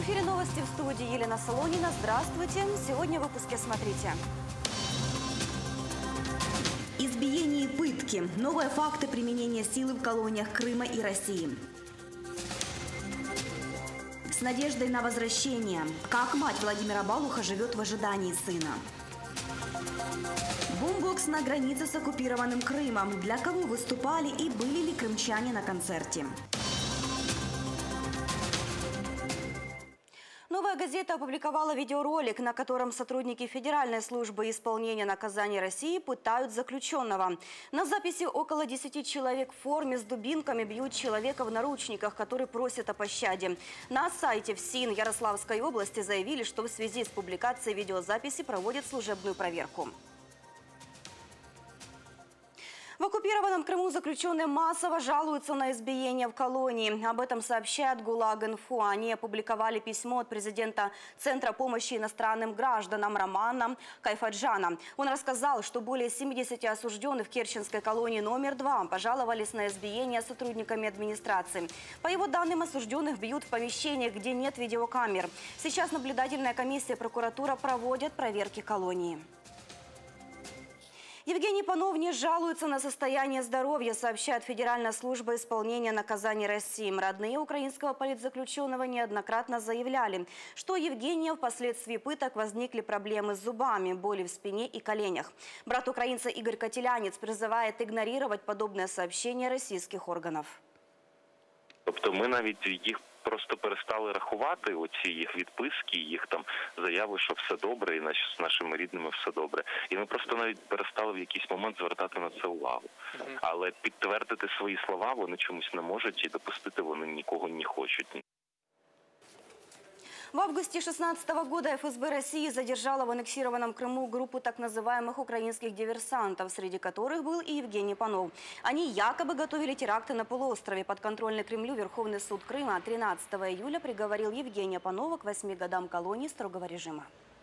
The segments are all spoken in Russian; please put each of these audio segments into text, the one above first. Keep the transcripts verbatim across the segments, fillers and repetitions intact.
эфире новости, в студии Елена Солонина. Здравствуйте. Сегодня в выпуске смотрите. Избиение и пытки. Новые факты применения силы в колониях Крыма и России. С надеждой на возвращение. Как мать Владимира Балуха живет в ожидании сына. Бумбокс на границе с оккупированным Крымом. Для кого выступали и были ли крымчане на концерте? «Новая газета» опубликовала видеоролик, на котором сотрудники Федеральной службы исполнения наказаний России пытают заключенного. На записи около десяти человек в форме с дубинками бьют человека в наручниках, который просит о пощаде. На сайте ФСИН Ярославской области заявили, что в связи с публикацией видеозаписи проводят служебную проверку. В оккупированном Крыму заключенные массово жалуются на избиение в колонии. Об этом сообщает ГУЛАГ-Инфо. Они опубликовали письмо от президента Центра помощи иностранным гражданам Романа Кайфаджана. Он рассказал, что более семидесяти осужденных в Керченской колонии номер два пожаловались на избиение сотрудниками администрации. По его данным, осужденных бьют в помещениях, где нет видеокамер. Сейчас наблюдательная комиссия и прокуратура проводят проверки колонии. Евгений Панов не жалуется на состояние здоровья, сообщает Федеральная служба исполнения наказаний России. Родные украинского политзаключенного неоднократно заявляли, что у Евгения впоследствии пыток возникли проблемы с зубами, боли в спине и коленях. Брат украинца Игорь Котелянец призывает игнорировать подобные сообщения российских органов. Тобто ми навіть їх просто перестали рахувати, оці їх відписки, їх там заяви, що все добре, і з нашими рідними все добре. І ми просто навіть перестали в якийсь момент звертати на це увагу. Але підтвердити свої слова вони чомусь не можуть, і допустити вони нікого не хочуть. В августе две тысячи шестнадцатого года эф эс бэ России задержала в аннексированном Крыму группу так называемых украинских диверсантов, среди которых был и Евгений Панов. Они якобы готовили теракты на полуострове. Подконтрольный Кремлю Верховный суд Крыма тринадцатого июля приговорил Евгения Панова к восьми годам колонии строгого режима.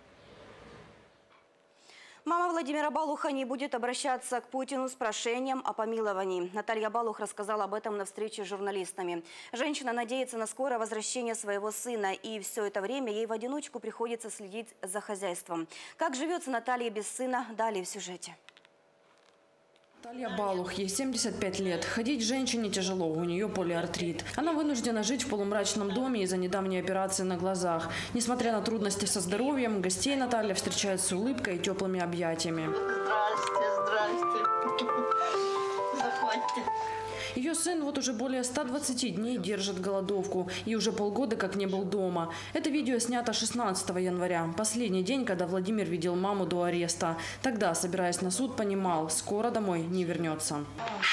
Мама Владимира Балуха не будет обращаться к Путину с прошением о помиловании. Наталья Балух рассказала об этом на встрече с журналистами. Женщина надеется на скорое возвращение своего сына, и все это время ей в одиночку приходится следить за хозяйством. Как живется Наталья без сына, далее в сюжете. Наталья Балух, ей семьдесят пять лет. Ходить женщине тяжело, у нее полиартрит. Она вынуждена жить в полумрачном доме из-за недавней операции на глазах. Несмотря на трудности со здоровьем, гостей Наталья встречает с улыбкой и теплыми объятиями. Здрасте, здрасте. Заходите. Ее сын вот уже более ста двадцати дней держит голодовку и уже полгода как не был дома. Это видео снято шестнадцатого января. Последний день, когда Владимир видел маму до ареста. Тогда, собираясь на суд, понимал, скоро домой не вернется.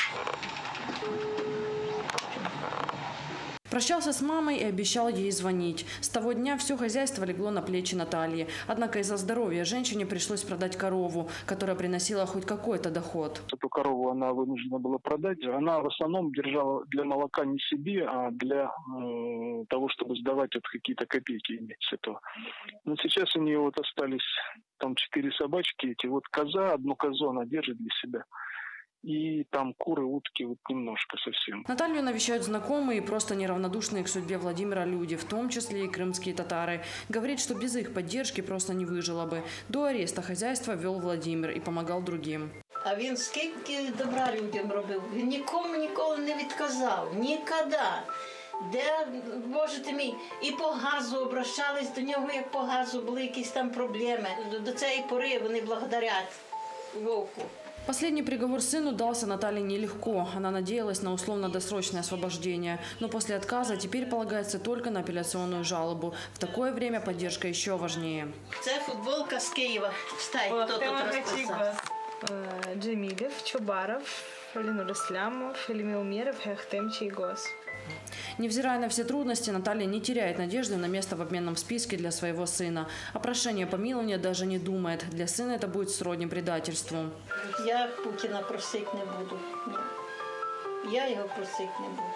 Прощался с мамой и обещал ей звонить. С того дня все хозяйство легло на плечи Натальи. Однако из-за здоровья женщине пришлось продать корову, которая приносила хоть какой-то доход. Эту корову она вынуждена была продать. Она в основном держала для молока не себе, а для э, того, чтобы сдавать вот какие-то копейки иметь с этого. Но сейчас у нее вот остались там четыре собачки. Эти вот коза, одну козу она держит для себя. И там куры, утки, вот немножко совсем. Наталью навещают знакомые и просто неравнодушные к судьбе Владимира люди, в том числе и крымские татары. Говорит, что без их поддержки просто не выжило бы. До ареста хозяйство вел Владимир и помогал другим. А він скільки добра людям робив. Він нікому ніколи не відказав. Ніколи. Де, Боже ти мій, і по газу обращались до нього, як по газу були якісь там проблеми. До, до цієї пори вони благодарять Вовку. Последний приговор сыну дался Наталье нелегко. Она надеялась на условно-досрочное освобождение. Но после отказа теперь полагается только на апелляционную жалобу. В такое время поддержка еще важнее. Це футболка з Києва. Читай, хто тут розписав. Джемилев, Чубаров, Ленур Ислямов, Эльмир Умеров, Хехтем Чайгос. Невзирая на все трудности, Наталья не теряет надежды на место в обменном списке для своего сына. О прошении помилования даже не думает. Для сына это будет сродни предательству. Я Путіна просити не буду. Ні. Я його просити не буду.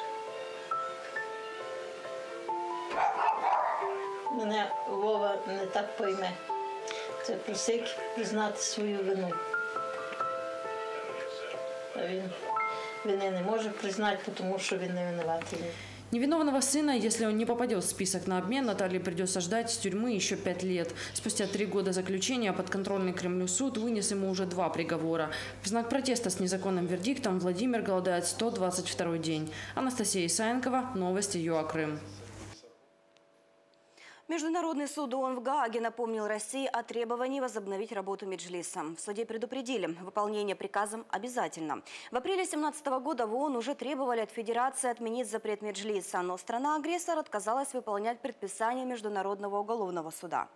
Мене Вова не так пойме. Це просить признати свою вину. А він вини не може признати, тому що він не винуватий. Невиновного сына, если он не попадет в список на обмен, Наталье придется ждать с тюрьмы еще пять лет. Спустя три года заключения подконтрольный Кремлю суд вынес ему уже два приговора. В знак протеста с незаконным вердиктом Владимир голодает сто двадцать второй день. Анастасия Исаенкова, новости ЮАКрым. Международный суд ООН в Гааге напомнил России о требовании возобновить работу Меджлиса. В суде предупредили, выполнение приказом обязательно. В апреле две тысячи семнадцатого года в ООН уже требовали от Федерации отменить запрет Меджлиса, но страна-агрессор отказалась выполнять предписание Международного уголовного суда.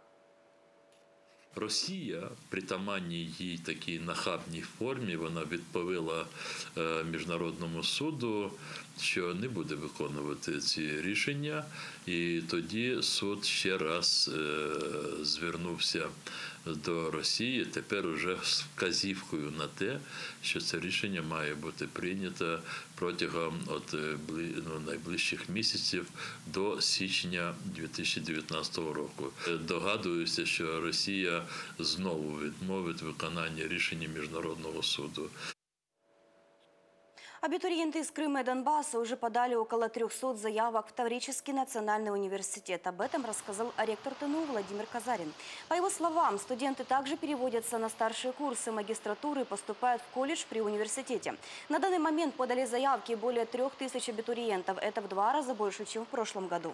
Росія, притаманній їй такій нахабній формі, вона відповіла Міжнародному суду, що не буде виконувати ці рішення. І тоді суд ще раз звернувся до Росії, тепер уже з вказівкою на те, що це рішення має бути прийнято протягом от, ну, найближчих місяців до січня дві тисячі дев'ятнадцятого року. Догадуюся, що Росія знову відмовить виконання рішення Міжнародного суду. Абитуриенты из Крыма и Донбасса уже подали около трёхсот заявок в Таврический национальный университет. Об этом рассказал ректор ТНУ Владимир Казарин. По его словам, студенты также переводятся на старшие курсы магистратуры и поступают в колледж при университете. На данный момент подали заявки более трех тысяч абитуриентов. Это в два раза больше, чем в прошлом году.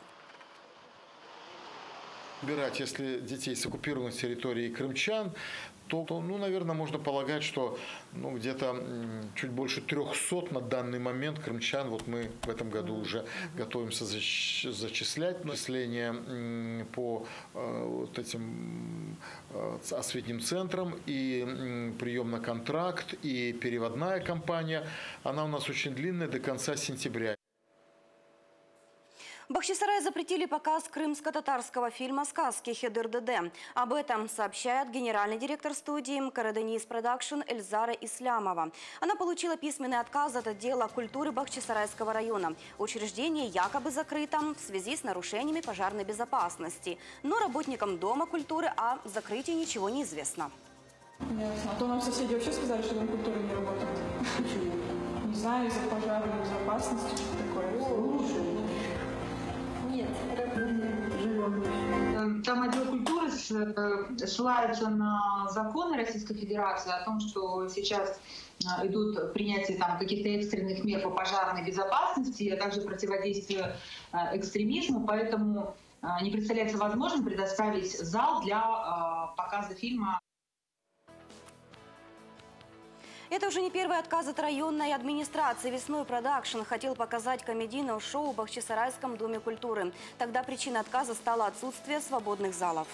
Убирать, если детей с оккупированных территорий крымчан, то, ну, наверное, можно полагать, что ну, где-то чуть больше трехсот на данный момент крымчан вот мы в этом году уже готовимся зачислять. Начисление по вот этим осветным центрам и прием на контракт, и переводная кампания, она у нас очень длинная, до конца сентября. В Бахчисарае запретили показ крымско-татарского фильма «Сказки Хедыр-Деде». Об этом сообщает генеральный директор студии «Караденис Продакшн» Эльзара Ислямова. Она получила письменный отказ от отдела культуры Бахчисарайского района. Учреждение якобы закрыто в связи с нарушениями пожарной безопасности. Но работникам Дома культуры о закрытии ничего не известно. Ясно. А то нам соседи вообще сказали, что Дом культуры не работает. Почему? Не знаю, из-за пожарной безопасности, что такое. Нет, там отдел культуры ссылается на законы Российской Федерации о том, что сейчас идут принятие там каких-то экстренных мер по пожарной безопасности, а также противодействию экстремизму, поэтому не представляется возможным предоставить зал для показа фильма. Это уже не первый отказ от районной администрации. Весной Продакшн хотел показать комедийное шоу в Бахчисарайском доме культуры. Тогда причиной отказа стало отсутствие свободных залов.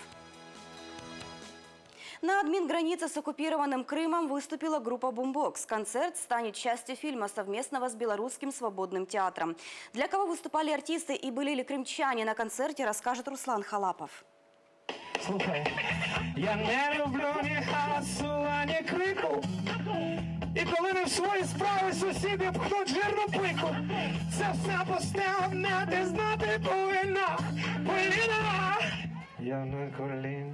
На админгранице с оккупированным Крымом выступила группа «Бумбокс». Концерт станет частью фильма совместного с Белорусским свободным театром. Для кого выступали артисты и были ли крымчане на концерте, расскажет Руслан Халапов. Слухай, я не люблю ні хаосу, ані крику. І коли не в свої справи сусіди пхнуть жирну пику, це все постійно ти знати повинна. Поліна! Я на коліна.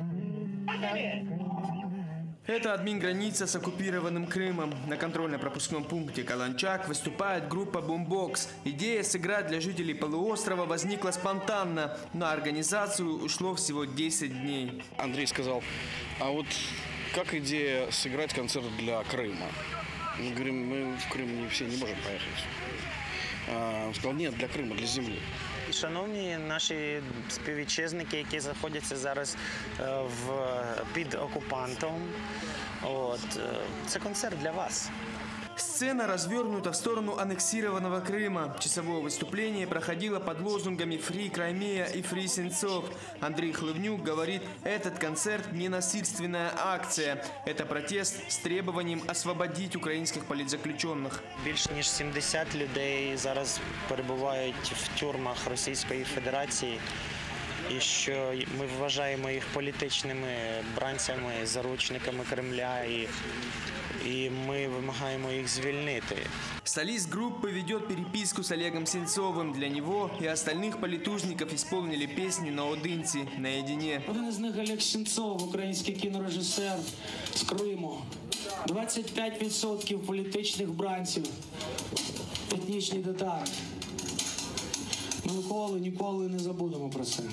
Это админграница с оккупированным Крымом. На контрольно-пропускном пункте Каланчак выступает группа «Бумбокс». Идея сыграть для жителей полуострова возникла спонтанно. На организацию ушло всего десять дней. Андрей сказал, а вот как идея сыграть концерт для Крыма? Мы говорим, мы в Крым не все не можем поехать. А, он сказал, нет, для Криму, для землі. Шановні наші співвітчизники, які знаходяться зараз в, під окупантом, от, це концерт для вас. Сцена развернута в сторону аннексированного Крыма. Часовое выступление проходило под лозунгами «Фри Краймея» и «Фри Сенцов». Андрей Хлывнюк говорит, этот концерт не насильственная акция. Это протест с требованием освободить украинских политзаключенных. Більш ніж сімдесят людей зараз перебувають в тюрмах Російської Федерації. І що ми вважаємо їх політичними бранцями, заручниками Кремля, і, і ми вимагаємо їх звільнити. Солист группы ведет переписку с Олегом Сенцовым. Для него и остальных политужников исполнили песни наодинці, наедине. Один із них Олег Сенцов, український кінорежисер з Криму. двадцять п'ять відсотків політичних бранців, етнічні татари. Ми ніколи, ніколи не забудемо про це.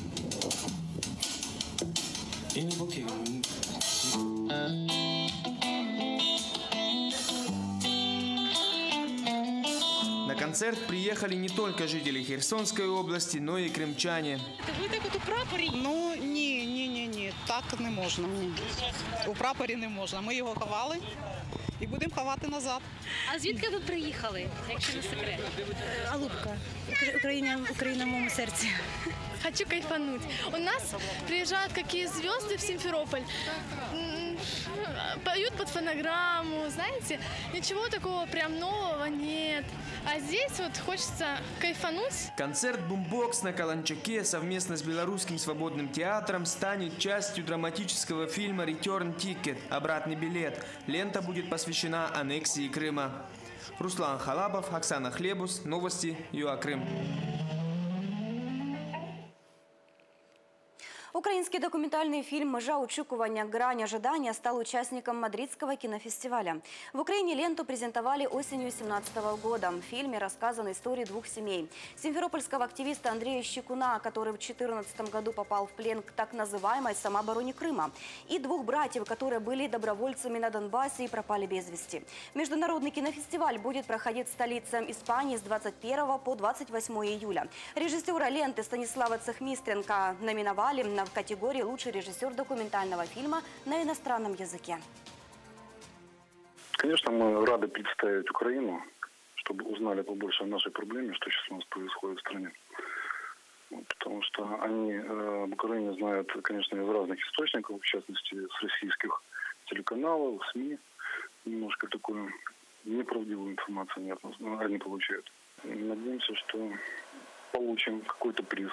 И не покинем. На концерт приехали не только жители Херсонской области, но и крымчане. Ви так от у прапорі? Ну, ні, ні, ні, ні, так не можна. У прапорі не можна. Ми його ховали і будемо ховати назад. А звідки ви приїхали, якщо не секрет? Алупка. Украина, Украина в моем сердце. Хочу кайфануть. У нас приезжают какие звезды в Симферополь, поют под фонограмму, знаете, ничего такого прям нового нет. А здесь вот хочется кайфануть. Концерт «Бумбокс» на Каланчаке совместно с Белорусским свободным театром станет частью драматического фильма «Return Ticket» «Обратный билет». Лента будет посвящена аннексии Крыма. Руслан Халабов, Оксана Хлебус. Новости ЮАКрым. Украинский документальный фильм «Межа очікування. Грань ожидания» стал участником Мадридского кинофестиваля. В Украине ленту презентовали осенью две тысячи семнадцатого года. В фильме рассказана история двух семей. Симферопольского активиста Андрея Щекуна, который в две тысячи четырнадцатом году попал в плен к так называемой самообороне Крыма. И двух братьев, которые были добровольцами на Донбассе и пропали без вести. Международный кинофестиваль будет проходить в столице Испании с двадцать первого по двадцать восьмое июля. Режиссера ленты Станислава Цехмистренко номиновали на в категории «Лучший режиссер документального фильма на иностранном языке». Конечно, мы рады представить Украину, чтобы узнали побольше о нашей проблеме, что сейчас у нас происходит в стране. Потому что они э, в Украине знают, конечно, из разных источников, в частности, с российских телеканалов, СМИ. Немножко такую неправдивую информацию они, они получают. И надеемся, что получим какой-то приз.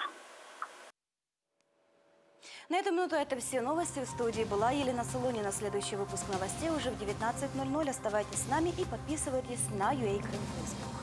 На эту минуту это все новости. В студии была Елена Солонина. Следующий выпуск новостей уже в девятнадцать ноль ноль. Оставайтесь с нами и подписывайтесь на ЮАКрым Facebook.